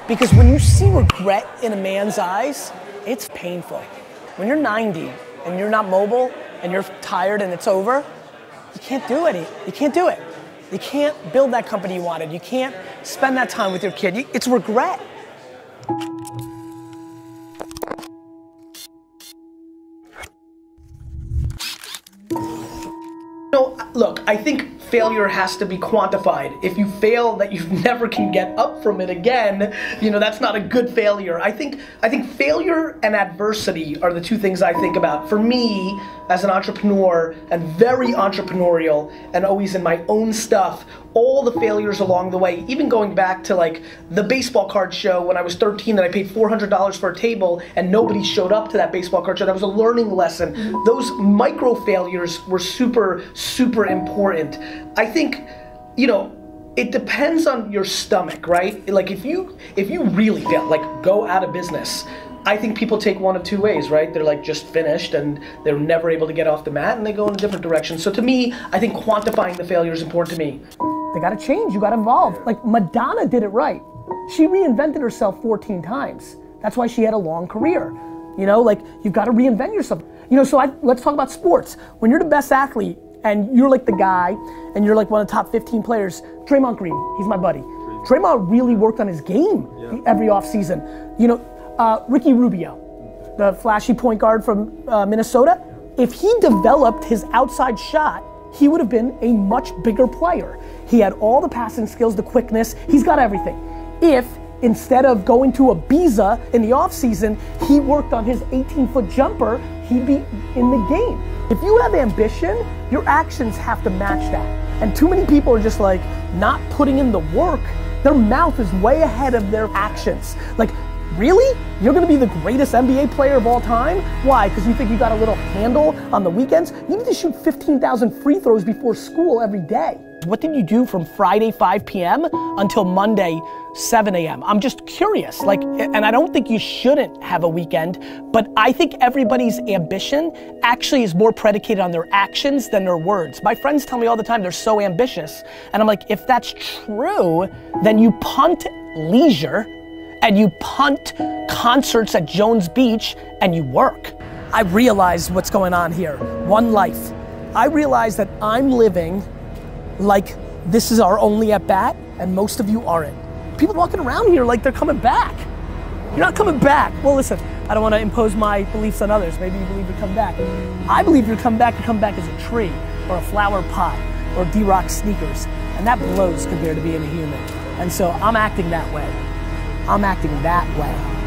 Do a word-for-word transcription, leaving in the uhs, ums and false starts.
Because when you see regret in a man's eyes, it's painful. When you're ninety and you're not mobile and you're tired and it's over, you can't do it. You can't do it. You can't build that company you wanted. You can't spend that time with your kid. It's regret. No, look, I think failure has to be quantified. If you fail that you never can get up from it again, you know, that's not a good failure. I think I think failure and adversity are the two things I think about. For me, as an entrepreneur and very entrepreneurial and always in my own stuff, all the failures along the way, even going back to like the baseball card show when I was thirteen and I paid four hundred dollars for a table and nobody showed up to that baseball card show. That was a learning lesson. Those micro failures were super, super important. I think, you know, it depends on your stomach, right? Like if you, if you really fail, like go out of business, I think people take one of two ways, right? They're like just finished and they're never able to get off the mat and they go in a different direction. So to me, I think quantifying the failure is important to me. They gotta change, you gotta evolve. Like Madonna did it right. She reinvented herself fourteen times. That's why she had a long career. You know, like you've gotta reinvent yourself. You know, so I, let's talk about sports. When you're the best athlete and you're like the guy and you're like one of the top fifteen players, Draymond Green, he's my buddy. Draymond really worked on his game yeah. every offseason. You know, uh, Ricky Rubio, the flashy point guard from uh, Minnesota, if he developed his outside shot, he would have been a much bigger player. He had all the passing skills, the quickness, he's got everything. If instead of going to Ibiza in the offseason, he worked on his eighteen foot jumper, he'd be in the game. If you have ambition, your actions have to match that. And too many people are just like not putting in the work. Their mouth is way ahead of their actions. Like, really? You're gonna be the greatest N B A player of all time? Why? Because you think you got a little handle on the weekends? You need to shoot fifteen thousand free throws before school every day. What did you do from Friday five p m until Monday seven a m? I'm just curious, like, and I don't think you shouldn't have a weekend, but I think everybody's ambition actually is more predicated on their actions than their words. My friends tell me all the time they're so ambitious, and I'm like, if that's true, then you punt leisure, and you punt concerts at Jones Beach, and you work. I realize what's going on here. One life. I realize that I'm living like this is our only at bat, and most of you aren't. People walking around here like they're coming back. You're not coming back. Well, listen, I don't want to impose my beliefs on others. Maybe you believe you come back. I believe you come back, you come back as a tree, or a flower pot, or D-Rock sneakers, and that blows compared to being a human. And so I'm acting that way. I'm acting that way.